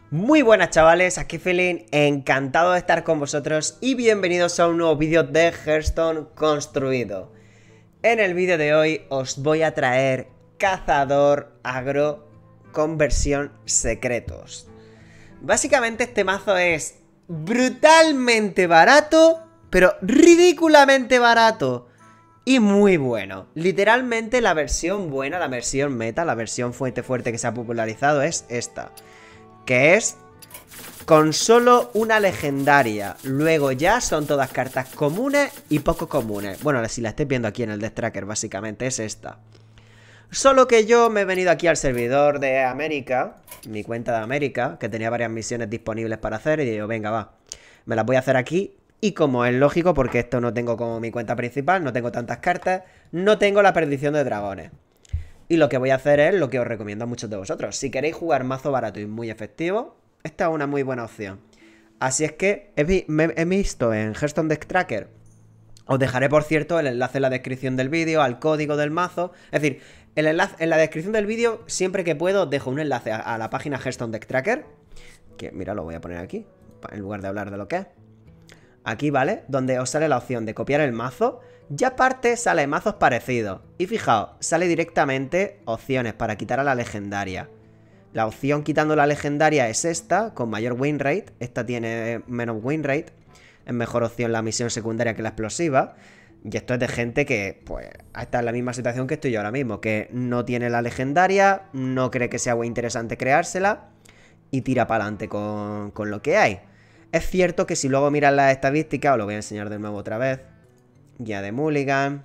Muy buenas chavales, aquí Felin, encantado de estar con vosotros y bienvenidos a un nuevo vídeo de Hearthstone construido. En el vídeo de hoy os voy a traer Cazador Agro con versión secretos. Básicamente este mazo es brutalmente barato, pero ridículamente barato. Y muy bueno. Literalmente la versión buena, la versión meta, la versión fuerte que se ha popularizado es esta. Que es con solo una legendaria. Luego ya son todas cartas comunes y poco comunes. Bueno, si la estáis viendo aquí en el Death Tracker, básicamente es esta. Solo que yo me he venido aquí al servidor de América, mi cuenta de América, que tenía varias misiones disponibles para hacer, y digo, venga, va, me las voy a hacer aquí. Y como es lógico, porque esto no tengo como mi cuenta principal, no tengo tantas cartas, no tengo la perdición de dragones. Y lo que voy a hacer es lo que os recomiendo a muchos de vosotros. Si queréis jugar mazo barato y muy efectivo, esta es una muy buena opción. Así es que he visto en Hearthstone Deck Tracker. Os dejaré, por cierto, el enlace en la descripción del vídeo, al código del mazo. Es decir, el enlace en la descripción del vídeo, siempre que puedo, dejo un enlace a la página Hearthstone Deck Tracker. Que, mira, lo voy a poner aquí, en lugar de hablar de lo que es. Aquí, ¿vale? Donde os sale la opción de copiar el mazo. Ya aparte sale mazos parecidos. Y fijaos, sale directamente opciones para quitar a la legendaria. La opción quitando la legendaria es esta, con mayor win rate. Esta tiene menos win rate. Es mejor opción la misión secundaria que la explosiva. Y esto es de gente que, pues, está en la misma situación que estoy yo ahora mismo. Que no tiene la legendaria, no cree que sea muy interesante creársela. Y tira para adelante con lo que hay. Es cierto que si luego miras las estadísticas, os lo voy a enseñar de nuevo otra vez. Guía de Mulligan.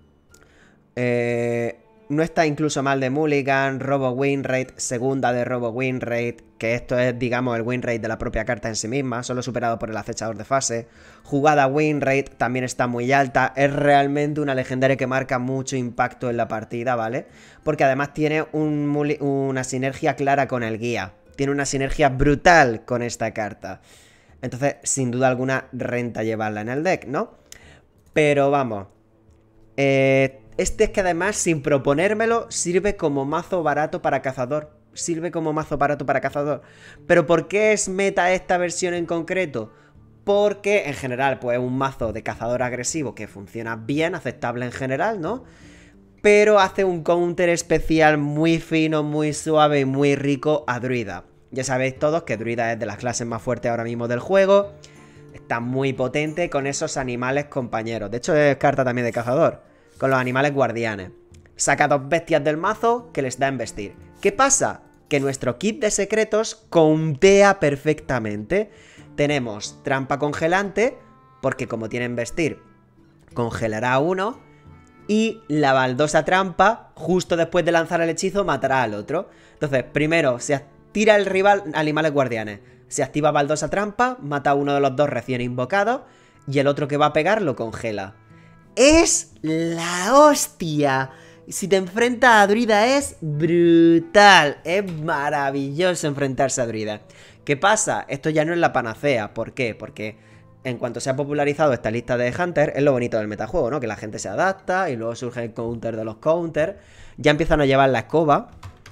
No está incluso mal de Mulligan. Robo win rate, segunda de robo win rate. Que esto es, digamos, el win rate de la propia carta en sí misma. Solo superado por el acechador de fase. Jugada win rate también está muy alta. Es realmente una legendaria que marca mucho impacto en la partida, ¿vale? Porque además tiene una sinergia clara con el guía. Tiene una sinergia brutal con esta carta. Entonces, sin duda alguna, renta llevarla en el deck, ¿no? Pero vamos. Este es que además, sin proponérmelo, sirve como mazo barato para cazador. Sirve como mazo barato para cazador. ¿Pero por qué es meta esta versión en concreto? Porque, en general, pues es un mazo de cazador agresivo que funciona bien, aceptable en general, ¿no? Pero hace un counter especial muy fino, muy suave y muy rico a druida. Ya sabéis todos que druida es de las clases más fuertes ahora mismo del juego. Está muy potente con esos animales compañeros. De hecho es carta también de cazador. Con los animales guardianes. Saca dos bestias del mazo que les da embestir. ¿Qué pasa? Que nuestro kit de secretos contea perfectamente. Tenemos trampa congelante, porque como tiene embestir, congelará a uno. Y la baldosa trampa, justo después de lanzar el hechizo, matará al otro. Entonces, primero se tira el rival animales guardianes. Se activa baldosa trampa, mata a uno de los dos recién invocados. Y el otro que va a pegar lo congela. ¡Es la hostia! Si te enfrentas a druida es brutal. Es maravilloso enfrentarse a druida. ¿Qué pasa? Esto ya no es la panacea. ¿Por qué? Porque en cuanto se ha popularizado esta lista de Hunter, es lo bonito del metajuego, ¿no? Que la gente se adapta y luego surge el counter de los counters. Ya empiezan a llevar la escoba.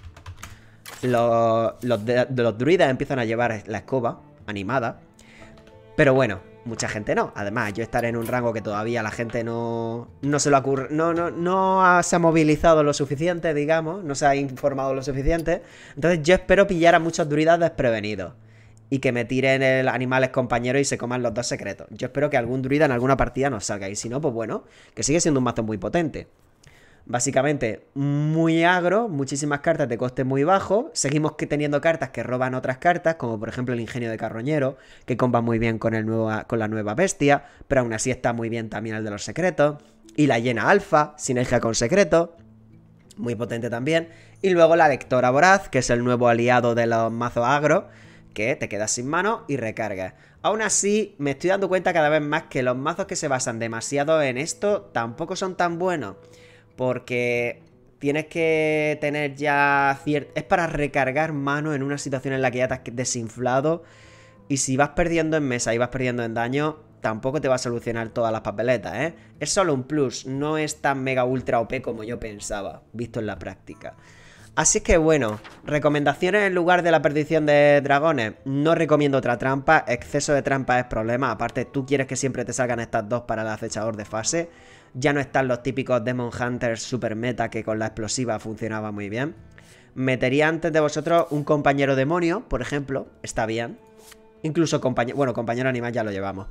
Los druidas empiezan a llevar la escoba animada. Pero bueno, mucha gente no. Además, yo estaré en un rango que todavía la gente no se lo ocurre. No se ha movilizado lo suficiente, digamos. No se ha informado lo suficiente. Entonces yo espero pillar a muchos druidas desprevenidos. Y que me tiren el animales compañeros y se coman los dos secretos. Yo espero que algún druida en alguna partida nos salga. Y si no, pues bueno, que sigue siendo un mazo muy potente. Básicamente, muy agro, muchísimas cartas de coste muy bajo. Seguimos teniendo cartas que roban otras cartas, como por ejemplo el ingenio de carroñero, que comba muy bien con la nueva bestia, pero aún así está muy bien también el de los secretos. Y la hiena alfa, sinergia con secreto, muy potente también. Y luego la lectora voraz, que es el nuevo aliado de los mazos agro, que te quedas sin mano y recargas. Aún así, me estoy dando cuenta cada vez más que los mazos que se basan demasiado en esto tampoco son tan buenos. Porque tienes que tener ya es para recargar mano en una situación en la que ya te has desinflado. Y si vas perdiendo en mesa y vas perdiendo en daño, tampoco te va a solucionar todas las papeletas, ¿eh? Es solo un plus, no es tan mega ultra OP como yo pensaba, visto en la práctica. Así es que bueno, recomendaciones en lugar de la perdición de dragones. No recomiendo otra trampa, exceso de trampa es problema. Aparte, tú quieres que siempre te salgan estas dos para el acechador de fase. Ya no están los típicos Demon Hunters super meta que con la explosiva funcionaba muy bien. Metería antes de vosotros un compañero demonio, por ejemplo, está bien. Incluso compañero, bueno, compañero animal ya lo llevamos.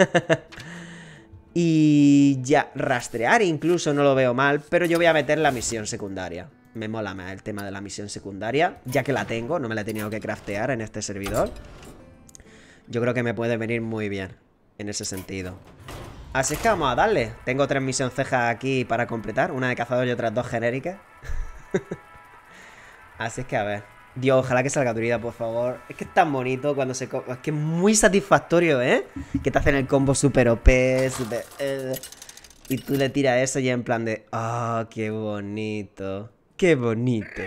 Y ya, rastrear incluso no lo veo mal, pero yo voy a meter la misión secundaria. Me mola más el tema de la misión secundaria, ya que la tengo, no me la he tenido que craftear en este servidor. Yo creo que me puede venir muy bien en ese sentido. Así es que vamos a darle. Tengo 3 misiones cejas aquí para completar, una de cazador y otras 2 genéricas. Así es que a ver. Dios, ojalá que salga druida, por favor. Es que es tan bonito cuando se... Es que es muy satisfactorio, ¿eh? Que te hacen el combo super OP, super... y tú le tiras eso y en plan de... ¡Ah, qué bonito! ¡Qué bonito!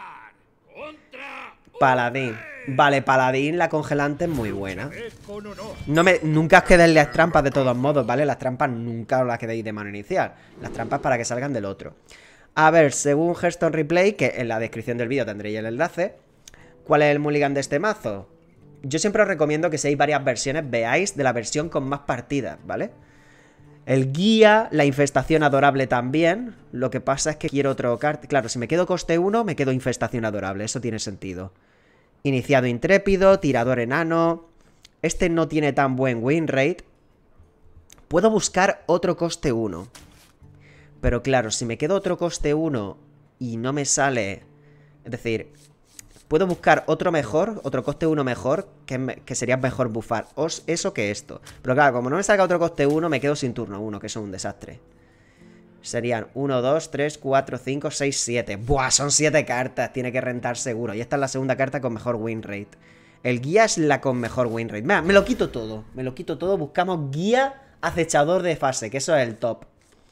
Paladín. Vale, paladín, la congelante es muy buena. Nunca os quedéis las trampas de todos modos, ¿vale? Las trampas nunca os las quedéis de mano inicial. Las trampas para que salgan del otro. A ver, según Hearthstone Replay, que en la descripción del vídeo tendréis el enlace, ¿cuál es el mulligan de este mazo? Yo siempre os recomiendo que si hay varias versiones, veáis de la versión con más partidas, ¿vale? El guía, la infestación adorable también. Lo que pasa es que quiero otro carta. Claro, si me quedo coste 1, me quedo infestación adorable. Eso tiene sentido. Iniciado intrépido, tirador enano. Este no tiene tan buen win rate. Puedo buscar otro coste 1. Pero claro, si me quedo otro coste 1 y no me sale... Es decir, puedo buscar otro mejor, otro coste 1 mejor, que sería mejor bufar eso que esto. Pero claro, como no me salga otro coste 1, me quedo sin turno 1, que eso es un desastre. Serían 1, 2, 3, 4, 5, 6, 7. ¡Buah! Son 7 cartas, tiene que rentar seguro. Y esta es la segunda carta con mejor win rate. El guía es la con mejor win rate. Mira, me lo quito todo, buscamos guía acechador de fase, que eso es el top.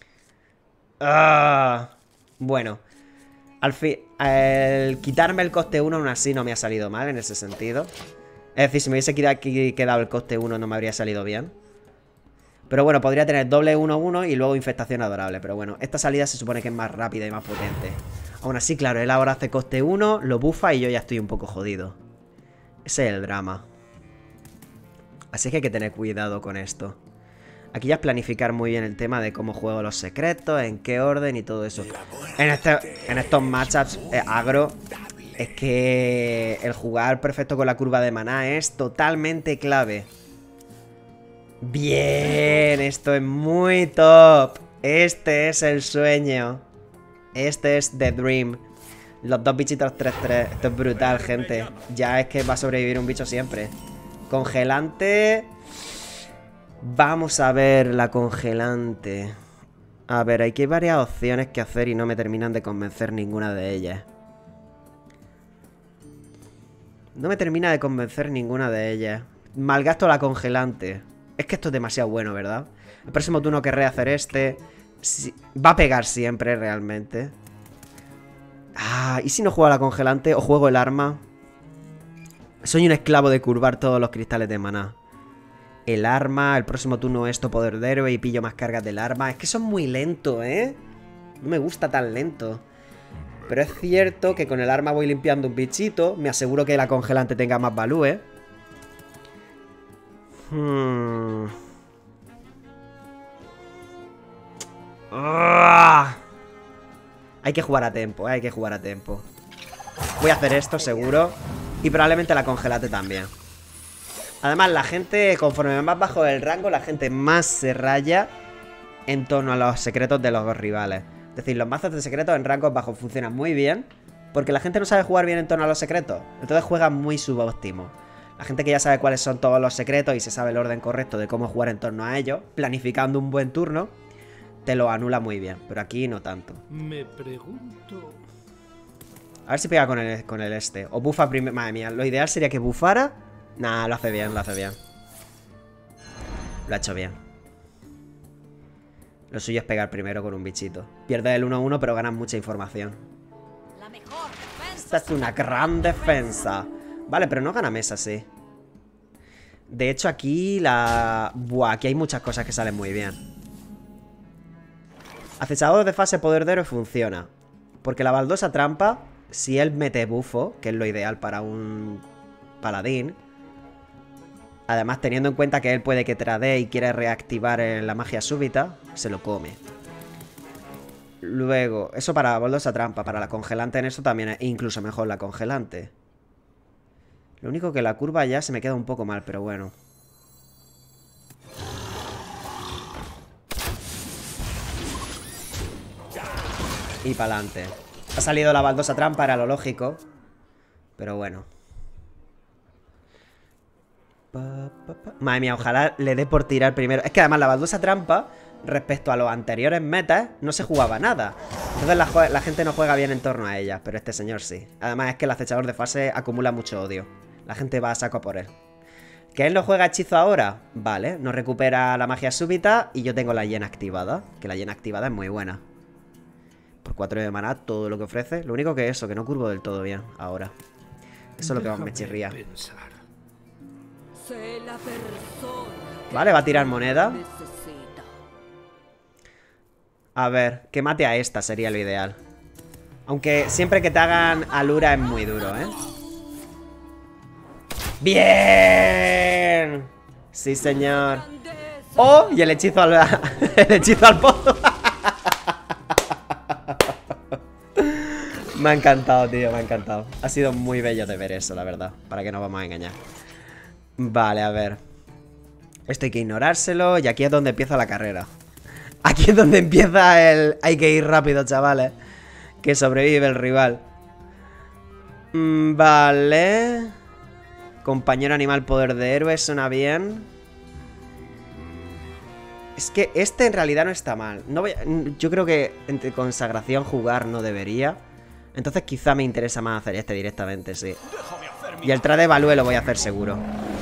Bueno, al fin, el quitarme el coste 1 aún así no me ha salido mal en ese sentido. Es decir, si me hubiese quedado el coste 1 no me habría salido bien. Pero bueno, podría tener doble 1-1 y luego infestación adorable. Pero bueno, esta salida se supone que es más rápida y más potente. Aún así, claro, él ahora hace coste 1, lo bufa y yo ya estoy un poco jodido. Ese es el drama. Así que hay que tener cuidado con esto. Aquí ya es planificar muy bien el tema de cómo juego los secretos, en qué orden y todo eso. En estos matchups agro, es que el jugar perfecto con la curva de maná es totalmente clave. Bien, esto es muy top. Este es el sueño. Este es The Dream. Los 2 bichitos 3-3. Esto es brutal, gente. Ya es que va a sobrevivir un bicho siempre. Congelante... Vamos a ver la congelante. A ver, aquí hay varias opciones que hacer y no me terminan de convencer ninguna de ellas. No me termina de convencer ninguna de ellas. Malgasto la congelante. Es que esto es demasiado bueno, ¿verdad? El próximo turno querré hacer este. Va a pegar siempre, realmente. ¿Y si no juego la congelante o juego el arma? Soy un esclavo de curvar todos los cristales de maná. El arma, el próximo turno esto, poder de héroe y pillo más cargas del arma. Es que son muy lento, ¿eh? No me gusta tan lento. Pero es cierto que con el arma voy limpiando un bichito. Me aseguro que la congelante tenga más value. Hay que jugar a tiempo, hay que jugar a tiempo. Voy a hacer esto seguro. Y probablemente la congelante también. Además, la gente, conforme más bajo el rango, la gente más se raya en torno a los secretos de los rivales. Es decir, los mazos de secretos en rangos bajos funcionan muy bien, porque la gente no sabe jugar bien en torno a los secretos. Entonces juega muy subóptimo. La gente que ya sabe cuáles son todos los secretos y se sabe el orden correcto de cómo jugar en torno a ellos, planificando un buen turno, te lo anula muy bien. Pero aquí no tanto. Me pregunto... A ver si pega con el este. O bufa primero. Madre mía, lo ideal sería que bufara. Nah, lo hace bien, lo hace bien. Lo ha hecho bien. Lo suyo es pegar primero con un bichito. Pierdes el 1-1, pero ganas mucha información. Esta es una gran defensa. Vale, pero no gana mesa, sí. De hecho, aquí aquí hay muchas cosas que salen muy bien. Acechador de fase poder de héroe funciona. Porque la baldosa trampa si él mete bufo, que es lo ideal para un paladín, además teniendo en cuenta que él puede que tradee y quiere reactivar la magia súbita, se lo come. Luego, eso para baldosa trampa, para la congelante en eso también es incluso mejor la congelante. Lo único que la curva ya se me queda un poco mal, pero bueno. Y para adelante. Ha salido la baldosa trampa, era lo lógico. Pero bueno. Madre mía, ojalá le dé por tirar primero. Es que además la baldosa trampa, respecto a los anteriores metas, no se jugaba nada. Entonces la gente no juega bien en torno a ella. Pero este señor sí. Además es que el acechador de fase acumula mucho odio. La gente va a saco por él. ¿Que él no juega hechizo ahora? Vale, no recupera la magia súbita. Y yo tengo la hiena activada. Que la hiena activada es muy buena. Por 4 de maná, todo lo que ofrece. Lo único que eso, que no curvo del todo bien ahora. Eso es lo que más me chirría. Vale, va a tirar moneda. A ver, que mate a esta sería lo ideal. Aunque siempre que te hagan alura es muy duro, ¿eh? ¡Bien! Sí, señor. ¡Oh! Y el hechizo al, el hechizo al pozo. Me ha encantado, tío, me ha encantado. Ha sido muy bello de ver eso, la verdad. Para que no vamos a engañar. Vale, a ver. Esto hay que ignorárselo. Y aquí es donde empieza la carrera. Aquí es donde empieza el... Hay que ir rápido, chavales. Que sobrevive el rival. Vale. Compañero animal, poder de héroe. Suena bien. Es que este en realidad no está mal. No voy a... Yo creo que entre consagración jugar no debería. Entonces quizá me interesa más hacer este directamente, sí. Y el trade de Value lo voy a hacer seguro.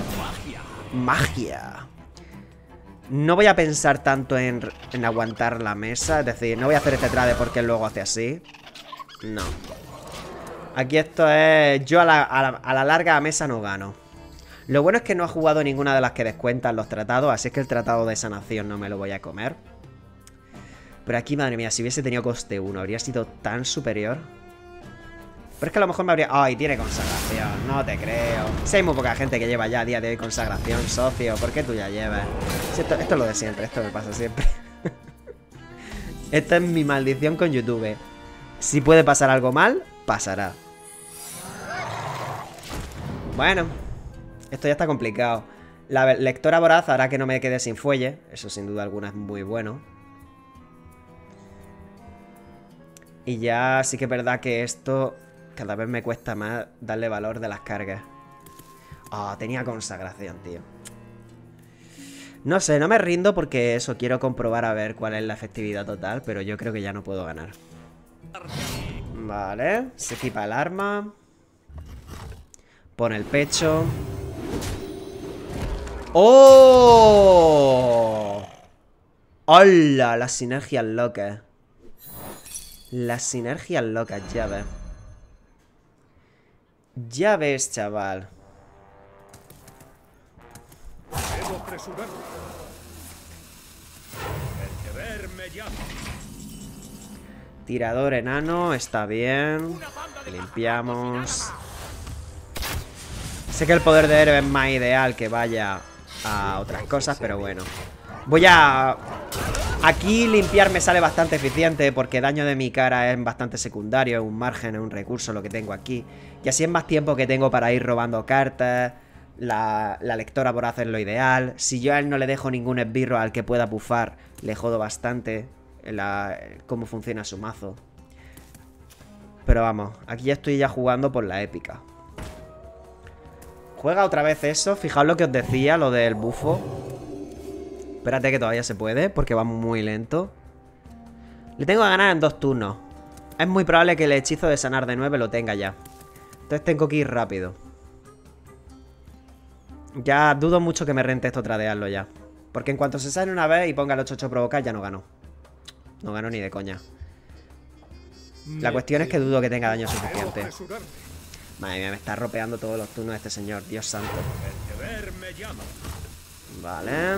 Magia. No voy a pensar tanto en aguantar la mesa. Es decir, no voy a hacer este trade porque él luego hace así. No. Aquí esto es... Yo a la larga mesa no gano. Lo bueno es que no ha jugado ninguna de las que descuentan los tratados. Así es que el tratado de sanación no me lo voy a comer. Pero aquí, madre mía, si hubiese tenido coste 1 habría sido tan superior. Pero es que a lo mejor me habría... ¡Ay, tiene consagración! No te creo. Si hay muy poca gente que lleva ya a día de hoy consagración, socio. ¿Por qué tú ya llevas? Si esto es lo de siempre. Esto me pasa siempre. Esta es mi maldición con YouTube. Si puede pasar algo mal, pasará. Bueno. Esto ya está complicado. La lectora voraz hará que no me quede sin fuelle. Eso sin duda alguna es muy bueno. Y ya sí que es verdad que esto... Cada vez me cuesta más darle valor de las cargas. Oh, tenía consagración, tío. No sé, no me rindo porque eso, quiero comprobar a ver cuál es la efectividad total. Pero yo creo que ya no puedo ganar. Vale, se equipa el arma. Pone el pecho. ¡Oh! ¡Hola! Las sinergias locas. Las sinergias locas, ya ves. Ya ves, chaval. Debo apresurarme. El deber me llama. Tirador enano, está bien. Limpiamos. Sé que el poder de héroe es más ideal que vaya a otras cosas, pero bueno. Voy a... Aquí limpiar me sale bastante eficiente porque daño de mi cara es bastante secundario, es un margen, es un recurso lo que tengo aquí. Y así es más tiempo que tengo para ir robando cartas. La lectora voraz es lo ideal. Si yo a él no le dejo ningún esbirro al que pueda bufar, le jodo bastante cómo funciona su mazo. Pero vamos, aquí ya estoy jugando por la épica. Juega otra vez eso. Fijaos lo que os decía, lo del bufo. Espérate que todavía se puede, porque va muy lento. Le tengo que ganar en 2 turnos. Es muy probable que el hechizo de sanar de 9 lo tenga ya. Entonces tengo que ir rápido. Ya dudo mucho que me rente esto tradearlo ya. Porque en cuanto se sane una vez y ponga el 8-8 provocar, ya no gano. No gano ni de coña. La cuestión es que dudo que tenga daño suficiente. Madre mía, me está ropeando todos los turnos este señor. Dios santo. Vale.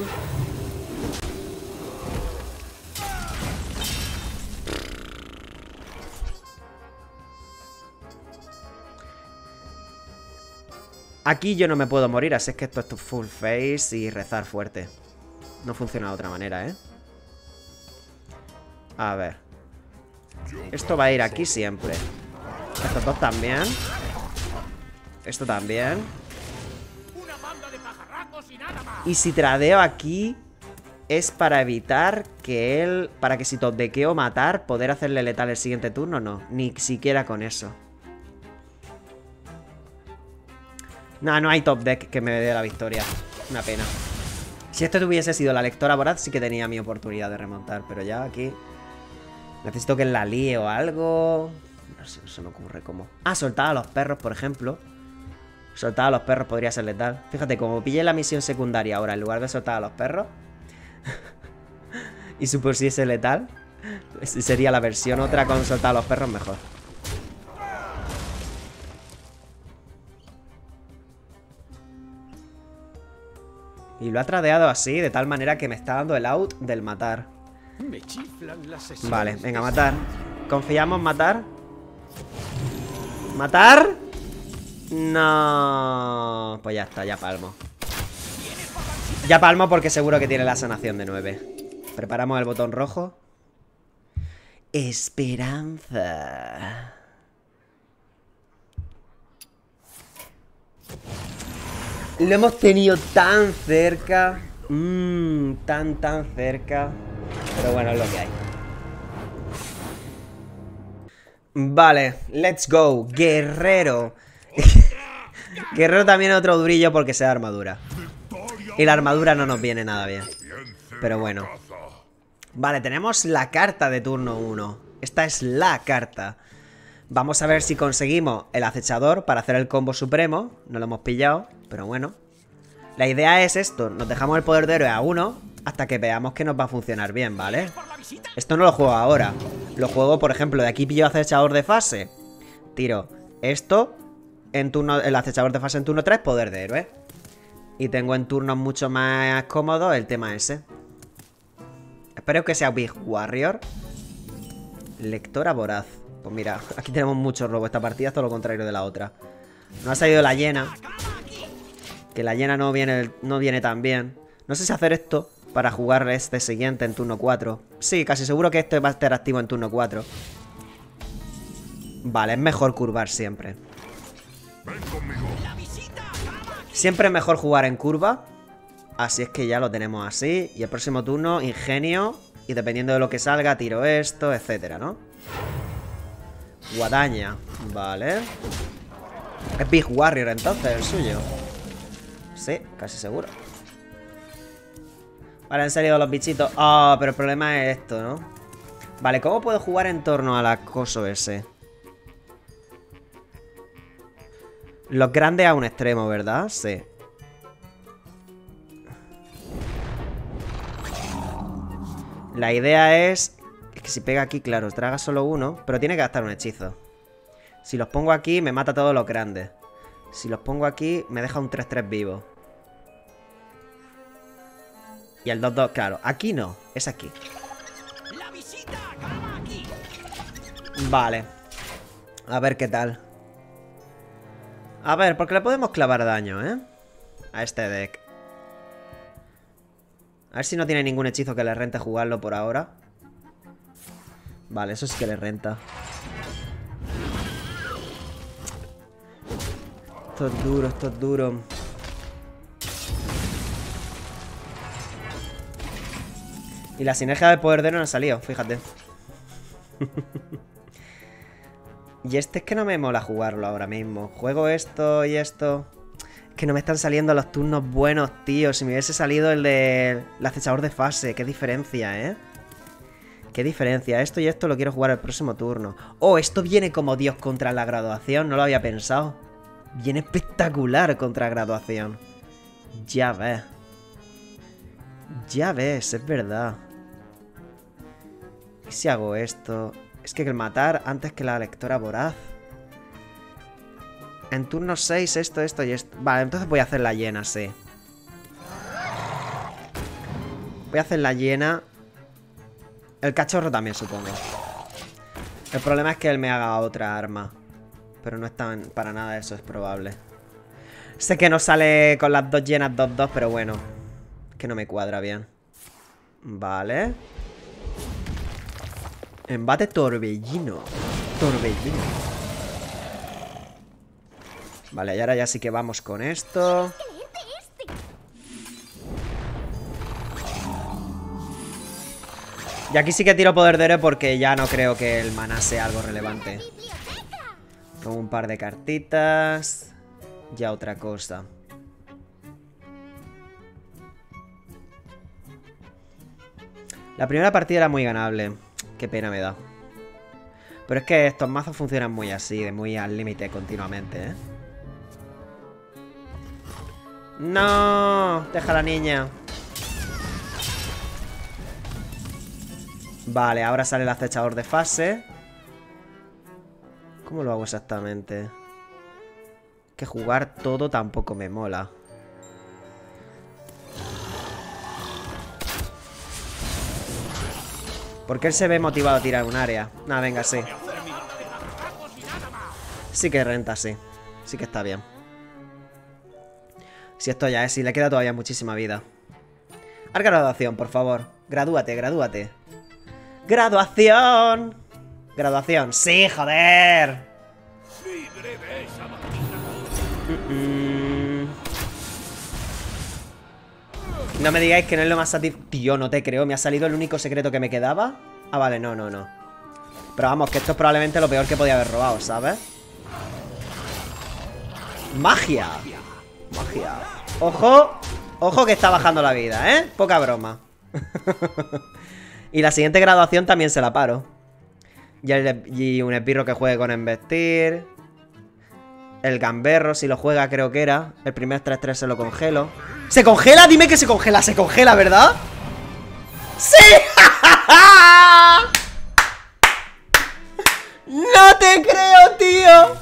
Aquí yo no me puedo morir, así es que esto es full face y rezar fuerte. No funciona de otra manera, ¿eh? A ver. Esto va a ir aquí siempre. Estos dos también. Esto también. Y si tradeo aquí es para evitar que él... Para que si top deckeo matar, poder hacerle letal el siguiente turno, no. Ni siquiera con eso. No, no hay top deck que me dé la victoria. Una pena. Si esto hubiese sido la lectora voraz, sí que tenía mi oportunidad de remontar. Pero ya aquí... Necesito que la líe o algo... No sé, no se me ocurre cómo. Ah, soltar a los perros, por ejemplo. Soltar a los perros podría ser letal. Fíjate, como pille la misión secundaria ahora, en lugar de soltar a los perros... y supusiese letal, sería la versión otra con soltar a los perros mejor. Y lo ha tradeado así, de tal manera que me está dando el out del matar. Vale, venga, matar. ¿Confiamos en matar? ¿Matar? No. Pues ya está, ya palmo. Ya palmo porque seguro que tiene la sanación de 9. Preparamos el botón rojo. Esperanza. Lo hemos tenido tan cerca. Tan cerca. Pero bueno, es lo que hay. Vale, let's go. Guerrero. Guerrero también es otro durillo porque sea armadura. Y la armadura no nos viene nada bien. Pero bueno. Vale, tenemos la carta de turno 1. Esta es la carta. Vamos a ver si conseguimos el acechador para hacer el combo supremo. No lo hemos pillado, pero bueno. La idea es esto. Nos dejamos el poder de héroe a 1 hasta que veamos que nos va a funcionar bien, ¿vale? Esto no lo juego ahora. Lo juego, por ejemplo, de aquí pillo acechador de fase. Tiro esto en turno, el acechador de fase en turno 3, poder de héroe. Y tengo en turnos mucho más cómodos el tema ese. Espero que sea Big Warrior. Lectora voraz. Pues mira, aquí tenemos mucho robo. Esta partida es todo lo contrario de la otra. No ha salido la hiena. Que la hiena no viene tan bien. No sé si hacer esto para jugar este siguiente en turno 4. Sí, casi seguro que este va a estar activo en turno 4. Vale, es mejor curvar siempre. Siempre es mejor jugar en curva. Así es que ya lo tenemos así. Y el próximo turno, ingenio. Y dependiendo de lo que salga, tiro esto, etcétera, ¿no? Guadaña. Vale. Es Big Warrior entonces, el suyo. Sí, casi seguro. Vale, han salido los bichitos. Oh, pero el problema es esto, ¿no? Vale, ¿cómo puedo jugar en torno al acoso ese? Los grandes a un extremo, ¿verdad? Sí. La idea es que si pega aquí, claro, traga solo uno, pero tiene que gastar un hechizo. Si los pongo aquí, me mata a todos los grandes. Si los pongo aquí, me deja un 3-3 vivo. Y el 2-2, claro, aquí no, es aquí. Vale. A ver qué tal. A ver, porque le podemos clavar daño, ¿eh? A este deck. A ver si no tiene ningún hechizo que le rente jugarlo por ahora. Vale, eso sí que le renta. Esto es duro, esto es duro. Y la sinergia del poder de no ha salido, fíjate. Y este es que no me mola jugarlo ahora mismo. Juego esto y esto. Es que no me están saliendo los turnos buenos, tío. Si me hubiese salido el del acechador de fase. Qué diferencia, ¿eh? Qué diferencia. Esto y esto lo quiero jugar el próximo turno. Oh, esto viene como Dios contra la graduación. No lo había pensado. Viene espectacular contra graduación. Ya ves. Ya ves, es verdad. ¿Y si hago esto? Es que el matar antes que la lectora voraz. En turno 6 esto y esto. Vale, entonces voy a hacer la hiena, sí. Voy a hacer la hiena. El cachorro también, supongo. El problema es que él me haga otra arma. Pero no es tan... Para nada eso es probable. Sé que no sale con las dos llenas 2-2, pero bueno. Que no me cuadra bien. Vale. Embate torbellino. Torbellino. Vale, y ahora ya sí que vamos con esto. Y aquí sí que tiro poder de héroe porque ya no creo que el maná sea algo relevante. Con un par de cartitas. Ya otra cosa. La primera partida era muy ganable. Qué pena me da. Pero es que estos mazos funcionan muy así, de muy al límite continuamente, ¿eh? ¡No! Deja a la niña. Vale, ahora sale el acechador de fase. ¿Cómo lo hago exactamente? Que jugar todo tampoco me mola. Porque él se ve motivado a tirar un área. Nada, venga, sí. Sí que renta, sí. Sí que está bien. Si esto ya es, si le queda todavía muchísima vida. Haz graduación, por favor. Gradúate, gradúate. ¡Graduación! ¡Graduación! ¡Sí, joder! No me digáis que no es lo más satisfactorio. Tío, no te creo. ¿Me ha salido el único secreto que me quedaba? Ah, vale, no, no, no. Pero vamos, que esto es probablemente lo peor que podía haber robado, ¿sabes? ¡Magia! ¡Magia! ¡Ojo! Ojo que está bajando la vida, ¿eh? Poca broma. Y la siguiente graduación también se la paro. Y un esbirro que juegue con embestir. El gamberro, si lo juega, creo que era. El primer 3-3 se lo congelo. ¿Se congela? Dime que se congela. Se congela, ¿verdad? ¡Sí! ¡No te creo, tío!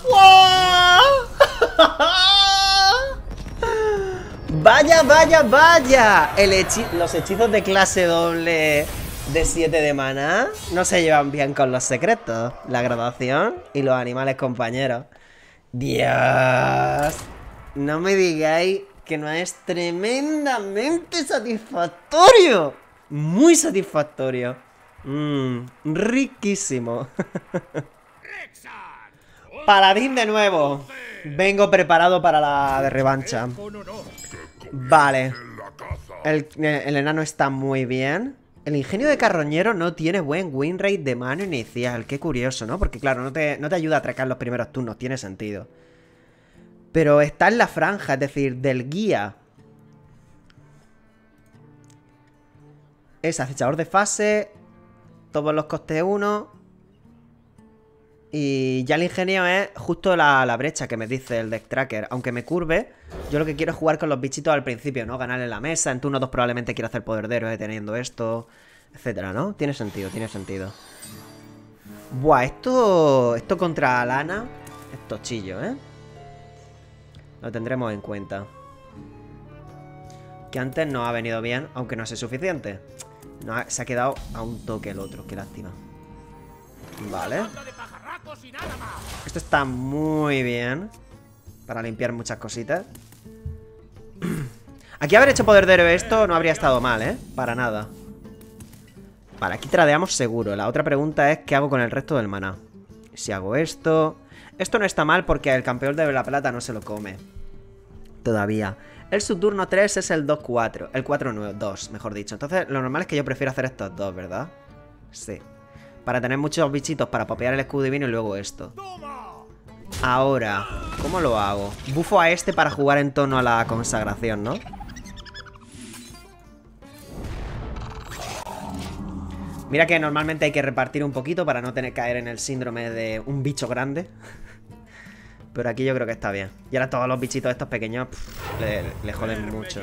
¡Vaya, vaya, vaya! Los hechizos de clase doble de 7 de maná no se llevan bien con los secretos. La graduación y los animales compañeros. ¡Dios! No me digáis que no es tremendamente satisfactorio. Muy satisfactorio. Riquísimo. Paladín de nuevo. Vengo preparado para la de revancha. Vale. El enano está muy bien. El ingenio de carroñero no tiene buen win rate de mano inicial. Qué curioso, ¿no? Porque claro, no te ayuda a atracar los primeros turnos. Tiene sentido. Pero está en la franja, es decir, del guía. Es acechador de fase. Todos los costes 1. Y ya el ingenio es justo la brecha que me dice el deck tracker. Aunque me curve, yo lo que quiero es jugar con los bichitos al principio, ¿no? Ganar en la mesa. En turno 2 probablemente quiero hacer poder de héroe teniendo esto, etcétera, ¿no? Tiene sentido, tiene sentido. Buah, esto contra Lana es tochillo, ¿eh? Lo tendremos en cuenta. Que antes no ha venido bien, aunque no es suficiente. No, se ha quedado a un toque el otro, qué lástima. Vale. Esto está muy bien para limpiar muchas cositas. Aquí haber hecho poder de héroe esto no habría estado mal, ¿eh? Para nada. Vale, aquí tradeamos seguro. La otra pregunta es ¿qué hago con el resto del maná? Si hago esto... Esto no está mal porque el campeón de la plata no se lo come todavía. El su turno 3 es el 2-4. El 4-2, mejor dicho. Entonces lo normal es que yo prefiero hacer estos dos, ¿verdad? Sí. Para tener muchos bichitos para popear el escudo divino y luego esto. Ahora, ¿cómo lo hago? Bufo a este para jugar en torno a la consagración, ¿no? Mira que normalmente hay que repartir un poquito para no tener que caer en el síndrome de un bicho grande. Pero aquí yo creo que está bien. Y ahora todos los bichitos estos pequeños le joden mucho.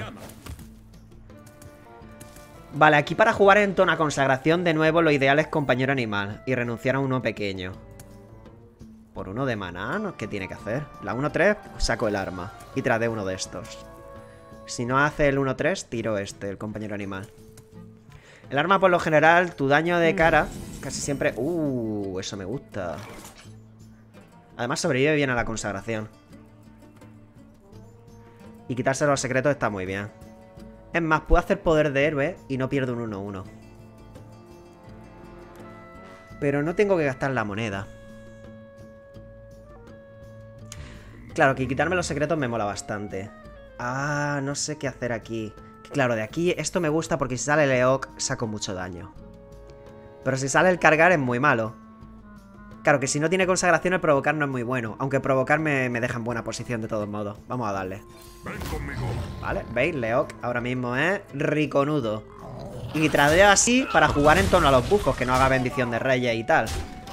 Vale, aquí para jugar en torno a consagración de nuevo lo ideal es compañero animal y renunciar a uno pequeño. Por uno de maná, ¿no? ¿Qué tiene que hacer? La 1-3 saco el arma y tradeo uno de estos. Si no hace el 1-3 tiro el compañero animal. El arma por lo general, tu daño de cara casi siempre... eso me gusta. Además sobrevive bien a la consagración. Y quitarse los secretos está muy bien. Es más, puedo hacer poder de héroe y no pierdo un 1-1. Pero no tengo que gastar la moneda. Claro, que quitarme los secretos me mola bastante. Ah, no sé qué hacer aquí. Claro, de aquí esto me gusta porque si sale Leok saco mucho daño. Pero si sale el cargar es muy malo. Claro, que si no tiene consagración el provocar no es muy bueno. Aunque provocar me deja en buena posición de todos modos. Vamos a darle. Ven conmigo. Vale, veis, Leok ahora mismo es riconudo. Y tradeo así para jugar en torno a los buffos, que no haga bendición de reyes y tal.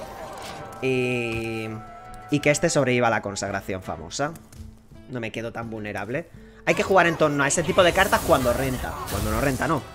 Y que este sobreviva a la consagración famosa. No me quedo tan vulnerable. Hay que jugar en torno a ese tipo de cartas cuando renta. Cuando no renta, no.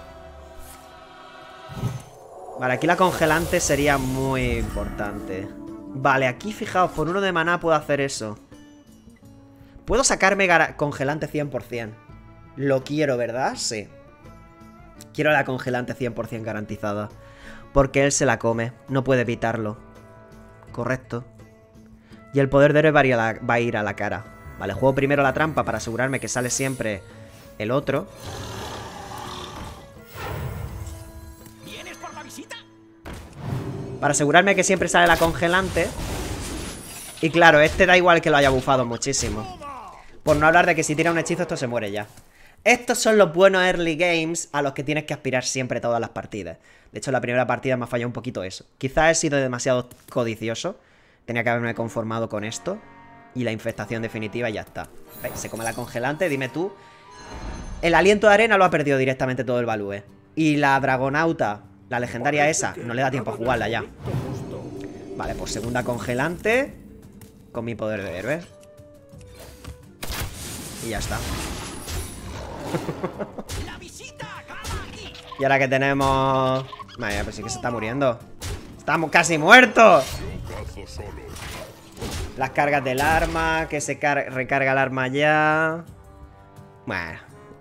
Vale, aquí la congelante sería muy importante. Vale, aquí fijaos, por 1 de maná puedo hacer eso. Puedo sacarme congelante 100%. Lo quiero, ¿verdad? Sí. Quiero la congelante 100% garantizada. Porque él se la come. No puede evitarlo. Correcto. Y el poder de héroe va a ir a la cara. Vale, juego primero la trampa para asegurarme que sale siempre el otro. ¿Vienes por la visita? Para asegurarme que siempre sale la congelante. Y claro, este da igual que lo haya bufado muchísimo. Por no hablar de que si tira un hechizo esto se muere ya. Estos son los buenos early games a los que tienes que aspirar siempre todas las partidas. De hecho, la primera partida me ha fallado un poquito eso. Quizás he sido demasiado codicioso. Tenía que haberme conformado con esto. Y la infestación definitiva y ya está. ¿Veis? Se come la congelante, dime tú. El aliento de arena lo ha perdido directamente todo el value. Y la dragonauta, la legendaria esa, no le da tiempo a jugarla ya. Vale, pues segunda congelante. Con mi poder de héroe. Y ya está. Y ahora que tenemos... Vaya, pues sí que se está muriendo. ¡Estamos casi muertos! Las cargas del arma, que se recarga el arma ya. Bueno.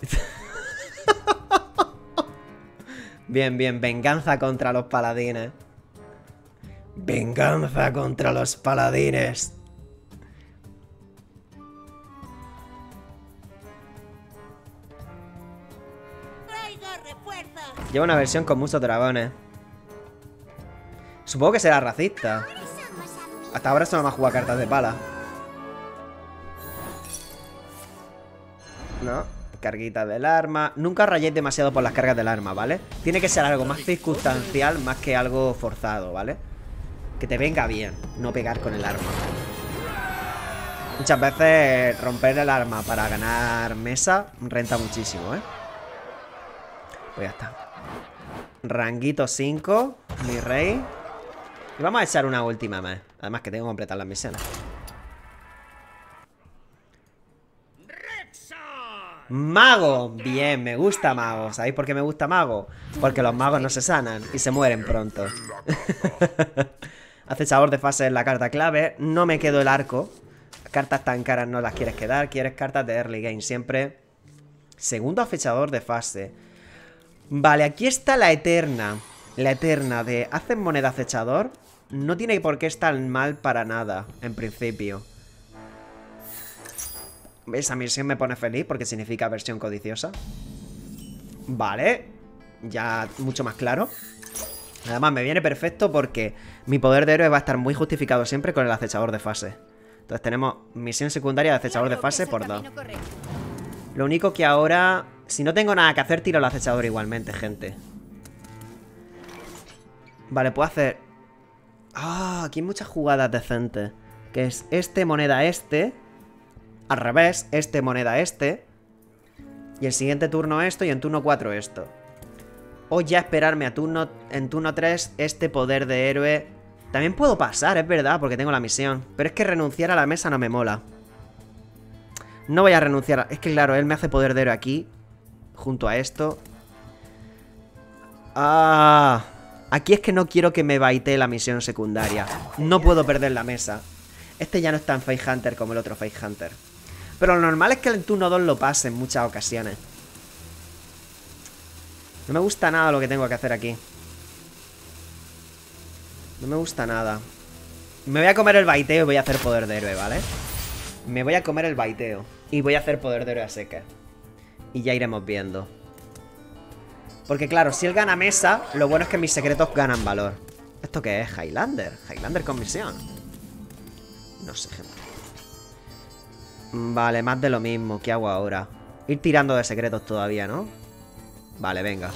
Bien, bien, venganza contra los paladines. Venganza contra los paladines. Lleva una versión con muchos dragones. Supongo que será racista. Hasta ahora solo me ha jugado cartas de pala. No, carguita del arma. Nunca rayéis demasiado por las cargas del arma, ¿vale? Tiene que ser algo más circunstancial más que algo forzado, ¿vale? Que te venga bien, no pegar con el arma. Muchas veces romper el arma para ganar mesa renta muchísimo, ¿eh? Pues ya está. Ranguito 5, mi rey. Y vamos a echar una última más. Además que tengo que completar las misiones. Mago. Bien, me gusta mago. ¿Sabéis por qué me gusta mago? Porque los magos no se sanan y se mueren pronto. Acechador de fase es la carta clave. No me quedo el arco. Cartas tan caras no las quieres quedar. Quieres cartas de early game siempre. Segundo acechador de fase. Vale, aquí está la eterna. La eterna de ¿hacen moneda acechador? No tiene por qué estar mal para nada, en principio. Esa misión me pone feliz porque significa versión codiciosa. Vale. Ya mucho más claro. Además me viene perfecto porque mi poder de héroe va a estar muy justificado siempre con el acechador de fase. Entonces tenemos misión secundaria de acechador de fase por 2. Lo único que ahora... Si no tengo nada que hacer, tiro el acechador igualmente, gente. Vale, puedo hacer... Ah, aquí hay muchas jugadas decentes. Que es este, moneda, este. Al revés, este, moneda, este. Y el siguiente turno esto y en turno 4 esto. O ya esperarme a en turno 3 este poder de héroe. También puedo pasar, es verdad, porque tengo la misión. Pero es que renunciar a la mesa no me mola. No voy a renunciar. Es que claro, él me hace poder de héroe aquí. Junto a esto. Ah, aquí es que no quiero que me baitee la misión secundaria. No puedo perder la mesa. Este ya no es tan Face Hunter como el otro Face Hunter. Pero lo normal es que el turno 2 lo pase en muchas ocasiones. No me gusta nada lo que tengo que hacer aquí. No me gusta nada. Me voy a comer el baiteo y voy a hacer poder de héroe, ¿vale? Me voy a comer el baiteo. Y voy a hacer poder de héroe a secas. Y ya iremos viendo. Porque claro, si él gana mesa, lo bueno es que mis secretos ganan valor. ¿Esto qué es? Highlander. Highlander con misión. No sé, gente. Vale, más de lo mismo. ¿Qué hago ahora? Ir tirando de secretos todavía, ¿no? Vale, venga.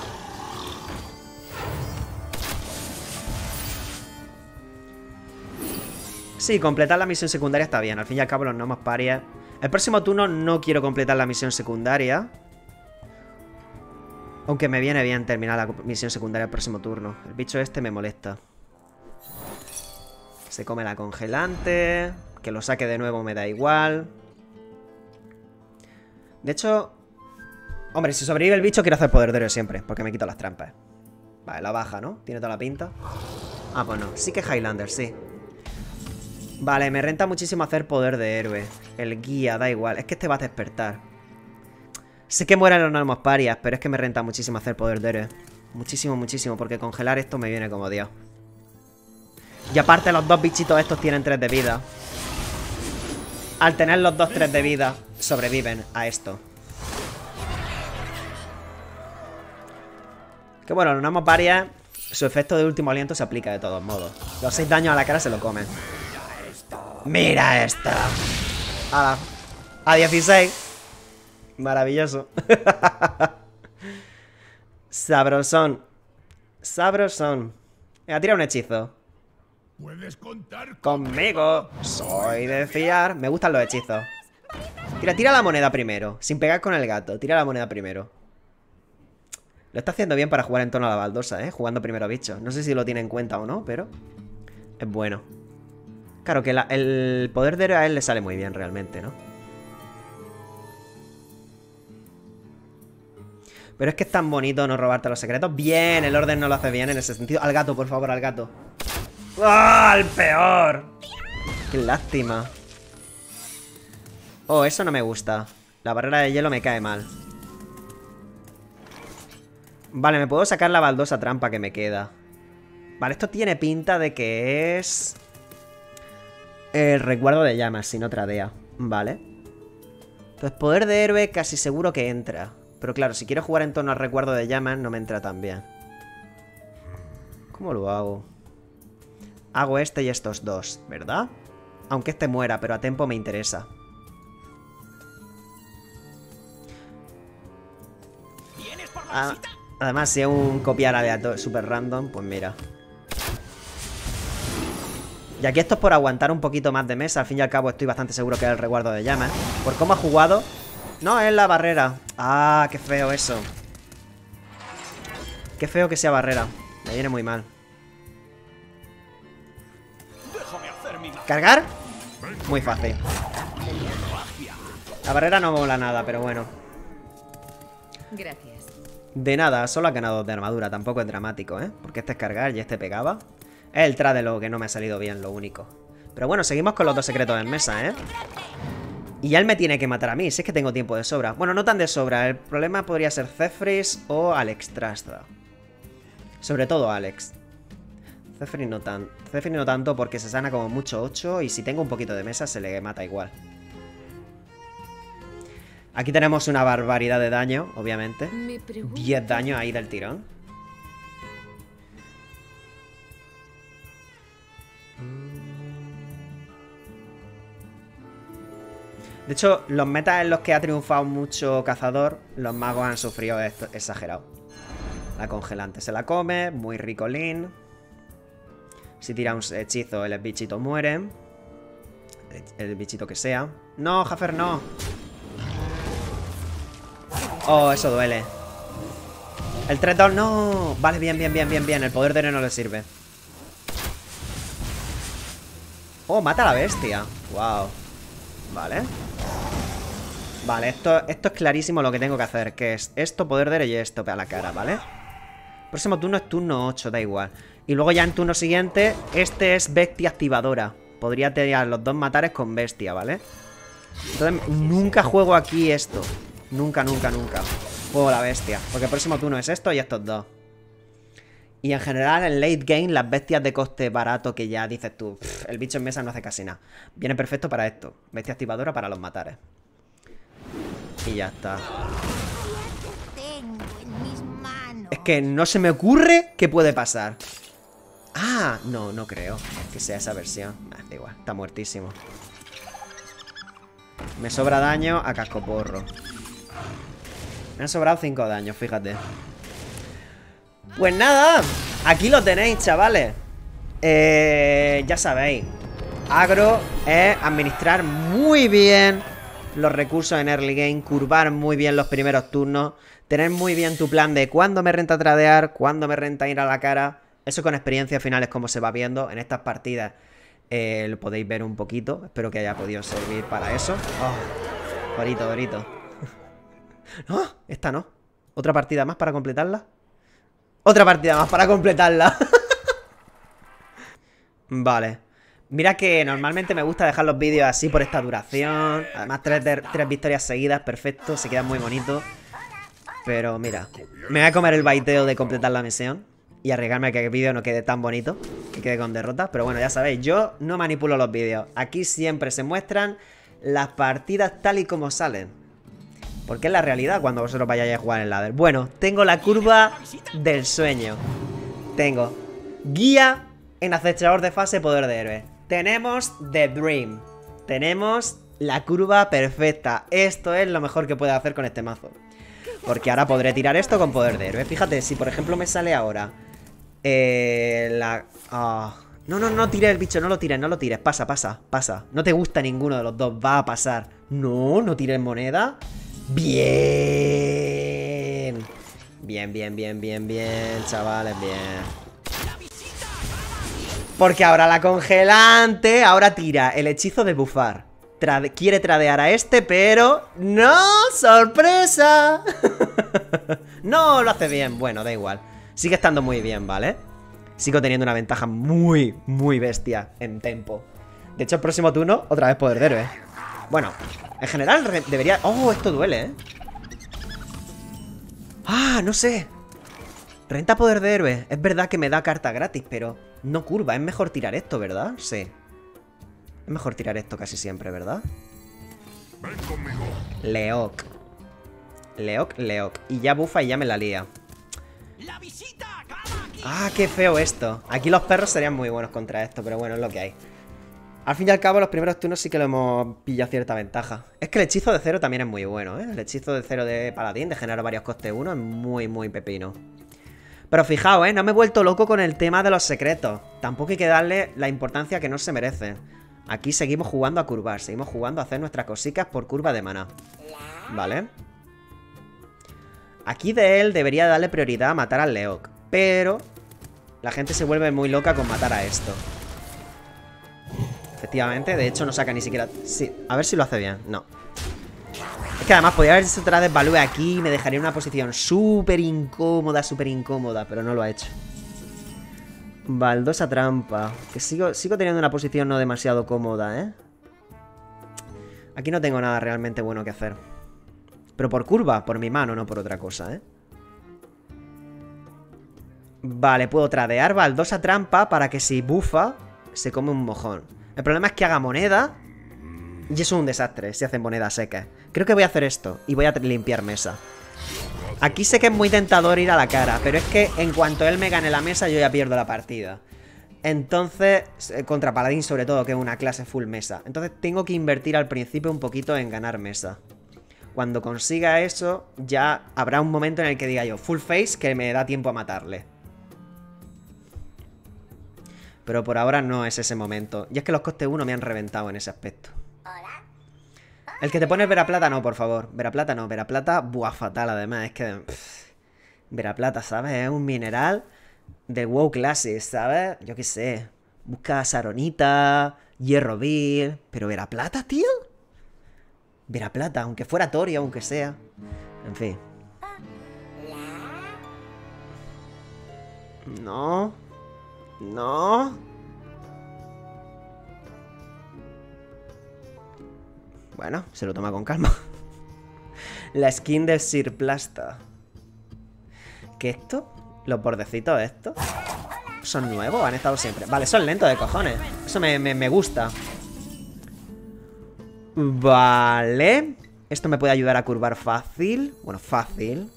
Sí, completar la misión secundaria está bien. Al fin y al cabo los gnomos parias. El próximo turno no quiero completar la misión secundaria. Aunque me viene bien terminar la misión secundaria el próximo turno. El bicho este me molesta. Se come la congelante. Que lo saque de nuevo me da igual. De hecho... Hombre, si sobrevive el bicho quiero hacer poder de héroe siempre. Porque me quito las trampas. Vale, la baja, ¿no? Tiene toda la pinta. Ah, pues no. Sí que Highlander, sí. Vale, me renta muchísimo hacer poder de héroe. El guía, da igual. Es que este va a despertar. Sé que mueren los gnomos parias, pero es que me renta muchísimo hacer poder de héroe. Muchísimo, muchísimo, porque congelar esto me viene como Dios. Y aparte los dos bichitos estos tienen 3 de vida. Al tener los dos 3 de vida, sobreviven a esto. Que bueno, los gnomos parias, su efecto de último aliento se aplica de todos modos. Los 6 daños a la cara se lo comen. ¡Mira esto! ¡Hala! A 16. Maravilloso. Sabrosón. Sabrosón. Venga, tira un hechizo. Puedes contar Conmigo. Soy de fiar. Me gustan los hechizos. Tira la moneda primero. Sin pegar con el gato. Tira la moneda primero. Lo está haciendo bien para jugar en torno a la baldosa, ¿eh? Jugando primero a bichos. No sé si lo tiene en cuenta o no, pero... es bueno. Claro que el poder de héroe a él le sale muy bien realmente, ¿no? Pero es que es tan bonito no robarte los secretos. Bien, el orden no lo hace bien en ese sentido. Al gato, por favor, al gato. ¡Ah, el peor! ¡Qué lástima! Oh, eso no me gusta. La barrera de hielo me cae mal. Vale, me puedo sacar la baldosa trampa que me queda. Vale, esto tiene pinta de que es... el recuerdo de llamas, sin otra dea. Vale. Entonces, poder de héroe casi seguro que entra. Pero claro, si quiero jugar en torno al recuerdo de llamas, no me entra tan bien. ¿Cómo lo hago? Hago este y estos dos, ¿verdad? Aunque este muera, pero a tiempo me interesa. Además, si es un copiar aleatorio super random, pues mira. Y aquí esto es por aguantar un poquito más de mesa. Al fin y al cabo estoy bastante seguro que es el recuerdo de llamas. Por cómo ha jugado... no, es la barrera. Ah, qué feo eso. Qué feo que sea barrera. Me viene muy mal. ¿Cargar? Muy fácil. La barrera no mola nada, pero bueno. Gracias. De nada, solo ha ganado 2 de armadura. Tampoco es dramático, ¿eh? Porque este es cargar y este pegaba. Es el trade lo que no me ha salido bien, lo único. Pero bueno, seguimos con los dos secretos en mesa, ¿eh? Y ya él me tiene que matar a mí, si es que tengo tiempo de sobra. Bueno, no tan de sobra, el problema podría ser Zephrys o Alex Trastra. Sobre todo Alex. Zephrys no tanto porque se sana como mucho 8 y si tengo un poquito de mesa se le mata igual. Aquí tenemos una barbaridad de daño, obviamente. 10 daños ahí del tirón. De hecho, los metas en los que ha triunfado mucho cazador, los magos han sufrido esto exagerado. La congelante se la come, muy ricolín. Si tira un hechizo, el bichito muere. El bichito que sea. ¡No, Jaffer, no! Oh, eso duele. El 3-2, no. Vale, bien. El poder de héroe no le sirve. Oh, mata a la bestia. Wow. Vale. Vale, esto es clarísimo lo que tengo que hacer. Que es esto, poder de héroe y esto a la cara, ¿vale? Próximo turno es turno 8, da igual. Y luego ya en turno siguiente, este es bestia activadora. Podría tirar los dos matares con bestia, ¿vale? Entonces, nunca juego aquí esto. Nunca. Juego la bestia. Porque el próximo turno es esto y estos dos. Y en general, en late game, las bestias de coste barato que ya dices tú, el bicho en mesa no hace casi nada. Viene perfecto para esto. Bestia activadora para los matares. Y ya está. Tengo en mis manos. Es que no se me ocurre qué puede pasar. Ah, no, no creo que sea esa versión. Da igual, está muertísimo. Me sobra daño a cascoporro. Me han sobrado 5 daños, fíjate. Pues nada, aquí lo tenéis, chavales. Ya sabéis, agro es administrar muy bien los recursos en early game, curvar muy bien los primeros turnos, tener muy bien tu plan de cuándo me renta tradear, cuándo me renta ir a la cara. Eso con experiencia final es como se va viendo en estas partidas. Lo podéis ver un poquito. Espero que haya podido servir para eso. Oh, dorito, dorito. No, esta no. ¿Otra partida más para completarla? Otra partida más para completarla. Vale. Mira que normalmente me gusta dejar los vídeos así por esta duración. Además 3 victorias seguidas, perfecto. Se quedan muy bonitos. Pero mira, me voy a comer el baiteo de completar la misión y arriesgarme a que el vídeo no quede tan bonito, que quede con derrotas. Pero bueno, ya sabéis, yo no manipulo los vídeos. Aquí siempre se muestran las partidas tal y como salen, porque es la realidad cuando vosotros vayáis a jugar en ladder. Bueno, tengo la curva del sueño. Tengo guía en acechador de fase, poder de héroe. Tenemos The Dream. Tenemos la curva perfecta. Esto es lo mejor que puedo hacer con este mazo, porque ahora podré tirar esto con poder de héroe. Fíjate, si por ejemplo me sale ahora No, no, no tires el bicho, no lo tires. Pasa, pasa, pasa. No te gusta ninguno de los dos, va a pasar. No, no tires moneda. Bien. Bien, bien, bien, bien, bien, chavales, bien. Porque ahora la congelante, ahora tira el hechizo de bufar. Quiere tradear a este, pero... ¡no! ¡Sorpresa! No, lo hace bien. Bueno, da igual. Sigue estando muy bien, ¿vale? Sigo teniendo una ventaja muy, muy bestia en tempo. De hecho, el próximo turno, otra vez poder de héroe. Bueno, en general debería... ¡oh, esto duele, eh! ¡Ah, no sé! Renta poder de héroe. Es verdad que me da carta gratis, pero no curva. Es mejor tirar esto, ¿verdad? Sí. Es mejor tirar esto casi siempre, ¿verdad? Ven conmigo. Leok. Leok, Leok. Y ya bufa y ya me la lía. Ah, qué feo esto. Aquí los perros serían muy buenos contra esto, pero bueno, es lo que hay. Al fin y al cabo, los primeros turnos sí que lo hemos pillado cierta ventaja. Es que el hechizo de 0 también es muy bueno, ¿eh? El hechizo de 0 de paladín, de generar varios costes 1, es muy, muy pepino. Pero fijaos, no me he vuelto loco con el tema de los secretos. Tampoco hay que darle la importancia que no se merecen. Aquí seguimos jugando a curvar, seguimos jugando a hacer nuestras cositas por curva de maná. Vale. Aquí de él debería darle prioridad a matar al Leok, pero la gente se vuelve muy loca con matar a esto. Efectivamente, de hecho no saca ni siquiera... sí, a ver si lo hace bien, no. Es que además podría haber hecho otra desvalúe aquí y me dejaría en una posición súper incómoda, pero no lo ha hecho. Baldosa trampa. Que sigo teniendo una posición no demasiado cómoda, ¿eh? Aquí no tengo nada realmente bueno que hacer. Pero por curva, por mi mano, no por otra cosa, ¿eh? Vale, puedo tradear baldosa trampa para que si bufa, se come un mojón. El problema es que haga moneda y eso es un desastre si hacen moneda seca. Creo que voy a hacer esto y voy a limpiar mesa. Aquí sé que es muy tentador ir a la cara, pero es que en cuanto él me gane la mesa yo ya pierdo la partida. Entonces, contra paladín sobre todo, que es una clase full mesa. Entonces tengo que invertir al principio un poquito en ganar mesa. Cuando consiga eso, ya habrá un momento en el que diga yo full face, que me da tiempo a matarle. Pero por ahora no es ese momento. Y es que los costes 1 me han reventado en ese aspecto. El que te pone Veraplata no, por favor. Veraplata no, Veraplata, buah, fatal además. Es que... Veraplata, ¿sabes? Es un mineral del WoW Classic, ¿sabes? Yo qué sé. Busca saronita, hierro vil... Pero Veraplata, tío. Veraplata, aunque fuera Torio, aunque sea. En fin. No. No. Bueno, se lo toma con calma. La skin de Sir Plasta. ¿Qué esto? ¿Los bordecitos estos? ¿Son nuevos? ¿Han estado siempre? Vale, son lentos de cojones. Eso me gusta. Vale. Esto me puede ayudar a curvar fácil. Bueno, fácil.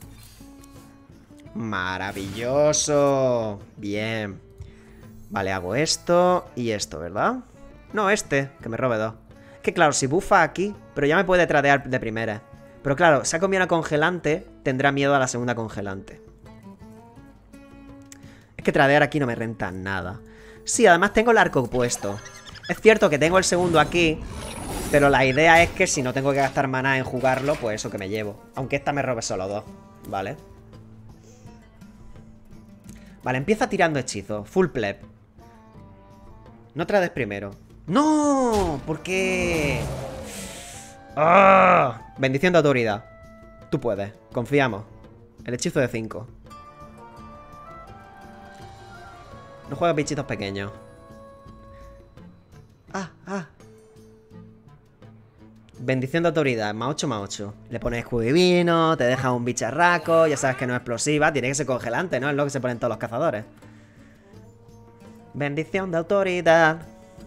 Maravilloso. Bien. Vale, hago esto y esto, ¿verdad? No, que me robe 2. Que claro, si bufa aquí, pero ya me puede tradear de primera. Pero claro, si ha comido una congelante, tendrá miedo a la segunda congelante. Es que tradear aquí no me renta nada. Sí, además tengo el arco puesto. Es cierto que tengo el segundo aquí, pero la idea es que si no tengo que gastar maná en jugarlo, pues eso que me llevo. Aunque esta me robe solo 2, ¿vale? Vale, empieza tirando hechizos. Full pleb. No trades primero. ¡No! ¿Por qué? ¡Ah! Bendición de autoridad. Tú puedes, confiamos. El hechizo de 5. No juegas bichitos pequeños. Bendición de autoridad, más 8, más 8. Le pones escudo divino, te deja un bicharraco. Ya sabes que no es explosiva, tiene que ser congelante, ¿no? Es lo que se ponen todos los cazadores. Bendición de autoridad.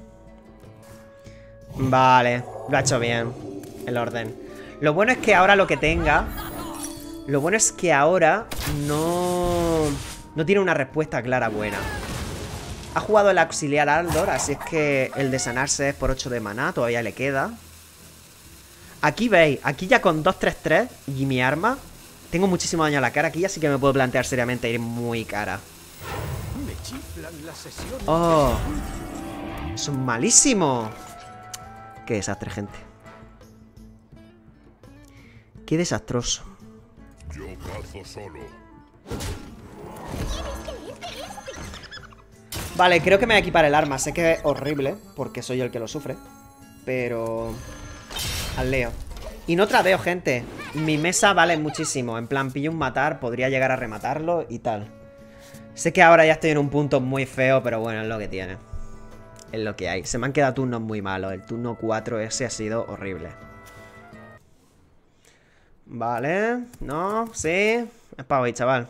Vale, lo ha hecho bien el orden. Lo bueno es que ahora lo que tenga... Lo bueno es que ahora no tiene una respuesta clara buena. Ha jugado el auxiliar Aldor, así es que el de sanarse es por 8 de maná, todavía le queda. Aquí veis, aquí ya con 2-3-3 y mi arma, tengo muchísimo daño a la cara. Aquí ya sí que me puedo plantear seriamente ir muy cara. Oh, son malísimos. Qué desastre, gente. Qué desastroso. Yo cazo solo. Vale, creo que me voy a equipar el arma. Sé que es horrible, porque soy yo el que lo sufre, pero... al leo. Y no tradeo, gente. Mi mesa vale muchísimo. En plan, pillo un matar, podría llegar a rematarlo y tal. Sé que ahora ya estoy en un punto muy feo, pero bueno, es lo que tiene. Es lo que hay. Se me han quedado turnos muy malos. El turno 4 ese ha sido horrible. Vale. No, sí. Es para hoy, chaval.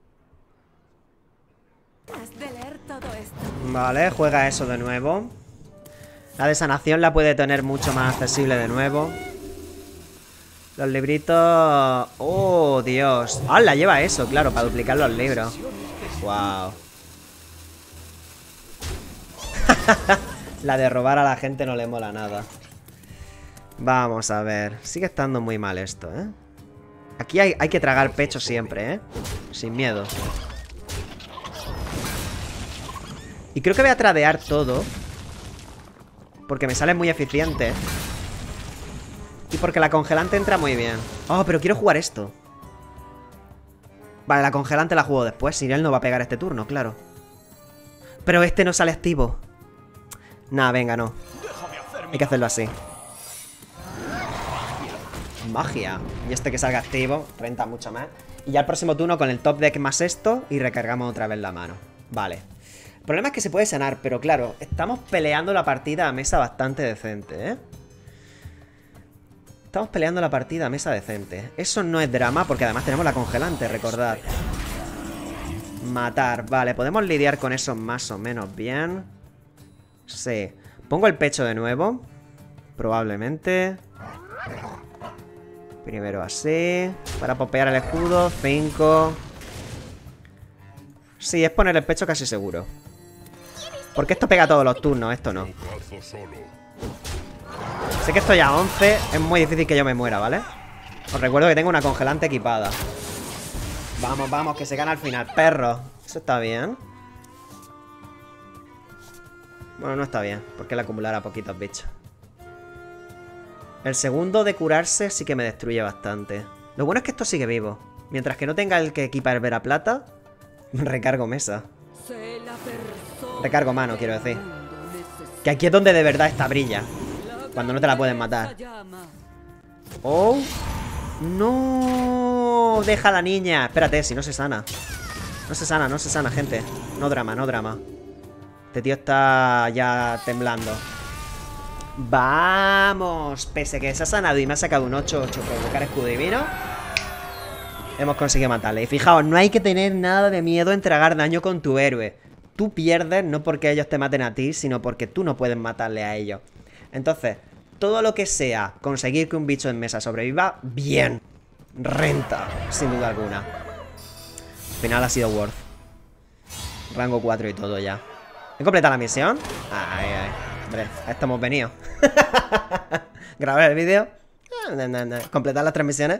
Has de leer todo esto. Vale, juega eso de nuevo. La de sanación la puede tener mucho más accesible de nuevo. Los libritos... ¡Oh, Dios! ¡Ah, la lleva eso! Claro, para duplicar los libros. ¡Wow! La de robar a la gente no le mola nada. Vamos a ver. Sigue estando muy mal esto, ¿eh? Aquí hay que tragar pecho siempre, ¿eh? Sin miedo. Y creo que voy a tradear todo, porque me sale muy eficiente. Y porque la congelante entra muy bien. Oh, pero quiero jugar esto. Vale, la congelante la juego después. Siriel no va a pegar este turno, claro. Pero este no sale activo. Nah, venga, no. Hay que hacerlo así. Magia. Y este que salga activo renta mucho más. Y ya el próximo turno con el top deck más esto y recargamos otra vez la mano. Vale. El problema es que se puede sanar, pero claro, estamos peleando la partida a mesa bastante decente, ¿eh? Estamos peleando la partida a mesa decente. Eso no es drama, porque además tenemos la congelante, recordad. Matar, vale, podemos lidiar con eso más o menos bien. Sí. Pongo el pecho de nuevo. Probablemente. Primero así. Para popear el escudo, 5. Sí, es poner el pecho casi seguro. Porque esto pega todos los turnos, esto no. Sé que estoy a 11, es muy difícil que yo me muera, ¿vale? Os recuerdo que tengo una congelante equipada. Vamos, vamos, que se gana al final, perro. Eso está bien. Bueno, no está bien, porque le acumulará poquitos bichos. El segundo de curarse sí que me destruye bastante. Lo bueno es que esto sigue vivo. Mientras que no tenga el que equipa el Vera Plata, recargo mesa. Recargo mano, quiero decir. Que aquí es donde de verdad esta brilla. Cuando no te la pueden matar. Oh. No. Deja a la niña. Espérate, si no se sana. No se sana, no se sana, gente. No drama, no drama. Este tío está ya temblando. Vamos. Pese que se ha sanado y me ha sacado un 8-8 provocar escudo divino, hemos conseguido matarle. Y fijaos, no hay que tener nada de miedo en tragar daño con tu héroe. Tú pierdes no porque ellos te maten a ti, sino porque tú no puedes matarle a ellos. Entonces, todo lo que sea conseguir que un bicho en mesa sobreviva, bien. Renta, sin duda alguna. Al final ha sido worth. Rango 4 y todo ya. ¿He completado la misión? Ay, ay. Hombre, a esto hemos venido. Grabar el vídeo. Completar las 3 misiones.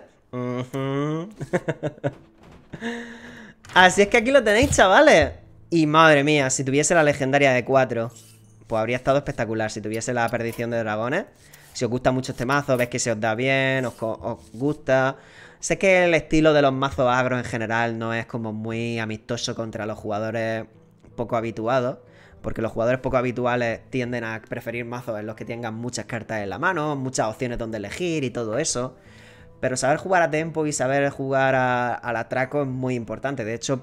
Así es que aquí lo tenéis, chavales. Y madre mía, si tuviese la legendaria de 4, pues habría estado espectacular. Si tuviese la perdición de dragones. Si os gusta mucho este mazo, ves que se os da bien, os gusta. Sé que el estilo de los mazos agro en general no es como muy amistoso contra los jugadores poco habituados, porque los jugadores poco habituales tienden a preferir mazos en los que tengan muchas cartas en la mano, muchas opciones donde elegir y todo eso. Pero saber jugar a tempo y saber jugar al atraco es muy importante. De hecho,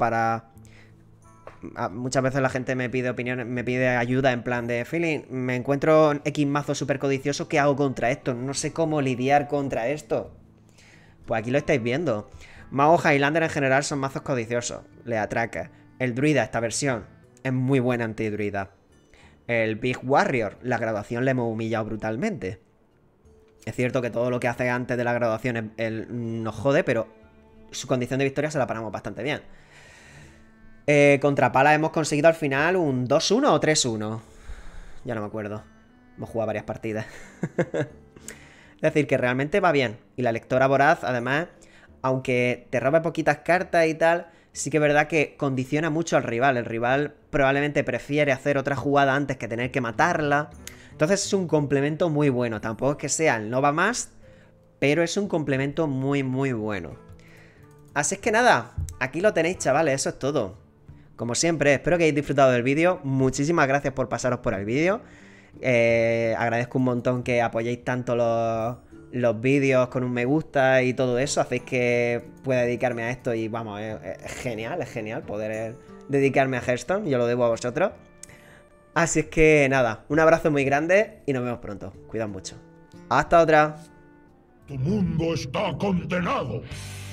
muchas veces la gente me pide opiniones, me pide ayuda en plan de feeling, me encuentro X mazo súper codicioso, ¿qué hago contra esto? No sé cómo lidiar contra esto. Pues aquí lo estáis viendo. Mago Highlander en general son mazos codiciosos. Le atraca. El druida, esta versión, es muy buena anti-druida. El Big Warrior, la graduación le hemos humillado brutalmente. Es cierto que todo lo que hace antes de la graduación nos jode, pero su condición de victoria se la paramos bastante bien. Contra Pala hemos conseguido al final un 2-1 o 3-1. Ya no me acuerdo. Hemos jugado varias partidas. Es decir, que realmente va bien. Y la lectora voraz, además, aunque te robe poquitas cartas y tal, sí que es verdad que condiciona mucho al rival. El rival probablemente prefiere hacer otra jugada antes que tener que matarla. Entonces es un complemento muy bueno. Tampoco es que sea el Nova Must, pero es un complemento muy, muy bueno. Así es que nada, aquí lo tenéis, chavales, eso es todo. Como siempre, espero que hayáis disfrutado del vídeo. Muchísimas gracias por pasaros por el vídeo. Agradezco un montón que apoyéis tanto los vídeos con un me gusta y todo eso. Hacéis que pueda dedicarme a esto y vamos, es genial poder dedicarme a Hearthstone. Yo lo debo a vosotros. Así es que nada, un abrazo muy grande y nos vemos pronto. Cuidad mucho. Hasta otra. Tu mundo está condenado.